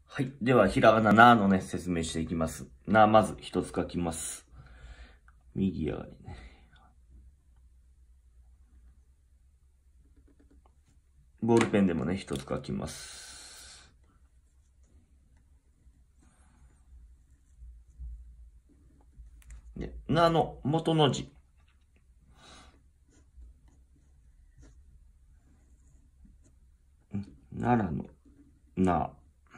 はい。では、ひらがな、なのね、説明していきます。な、まず一つ書きます。右上がりね。ボールペンでもね、一つ書きます。で、なの元の字。奈良のな。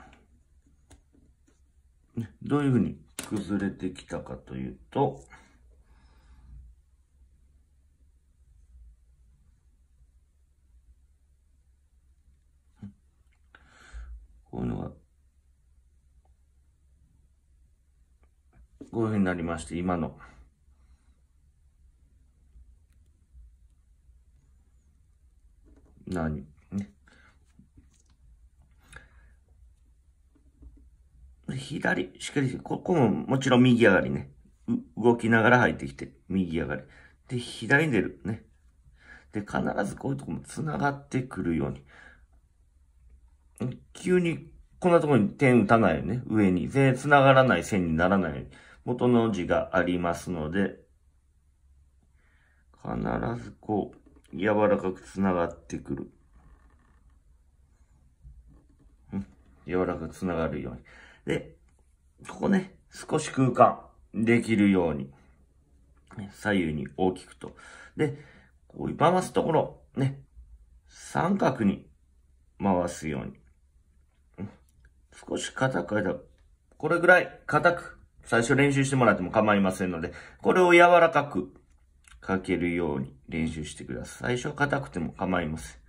どういうふうに崩れてきたかというと、こういうのが、こういうふうになりまして、今の。何ね。左、しっかり、ここももちろん右上がりね。動きながら入ってきて、右上がり。で、左に出るね。で、必ずこういうとこも繋がってくるように。急にこんなところに点打たないよね。上に。全然繋がらない線にならないように。元の字がありますので、必ずこう、柔らかく繋がってくる。柔らかく繋がるように。で、ここね、少し空間できるように。左右に大きくと。で、こういう回すところ、ね、三角に回すように。少し硬く、これぐらい硬く、最初練習してもらっても構いませんので、これを柔らかく書けるように練習してください。最初硬くても構いません。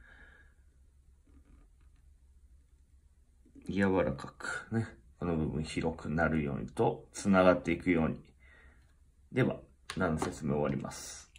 柔らかくね、この部分広くなるようにと、繋がっていくように。では、説明終わります。